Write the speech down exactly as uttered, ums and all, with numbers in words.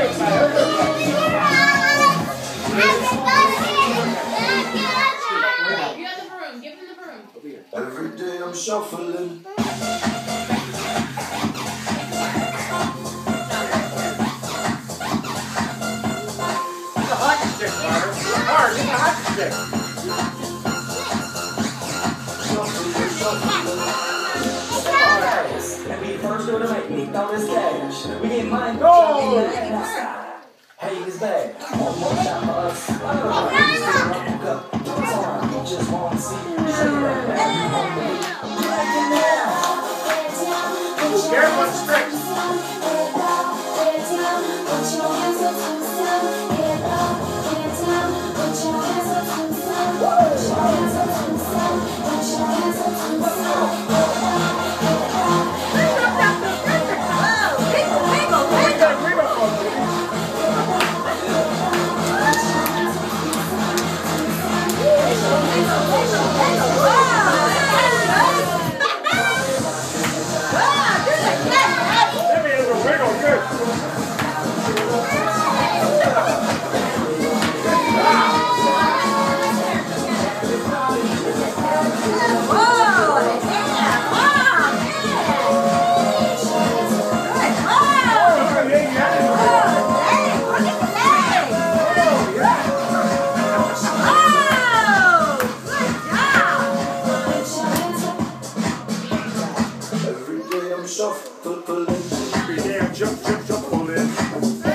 Every day I'm shuffling. It's a hockey stick, Carter. Carter, it's a hockey stick. Shuffling, shuffling. And we first go to make me all this cash. We get mine. Go! Hey, it's bad. One more time for us. I know you just want to see you. Careful, it's strict. Every day I'm shuffling. Every day I'm jump, jump, jump, pull in.